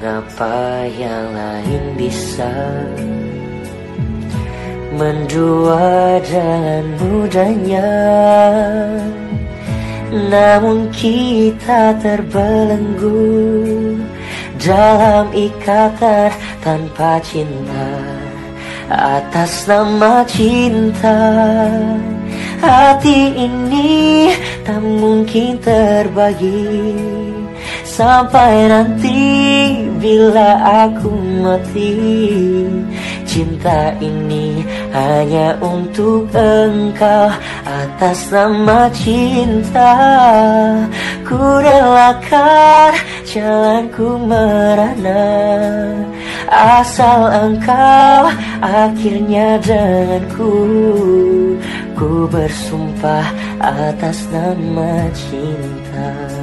Mengapa yang lain bisa mendua dengan mudahnya, namun kita terbelenggu dalam ikatan tanpa cinta. Atas nama cinta, hati ini tak mungkin terbagi sampai nanti bila aku mati. Cinta ini hanya untuk engkau. Atas nama cinta, ku relakan jalanku merana, asal engkau akhirnya denganku. Ku bersumpah atas nama cinta.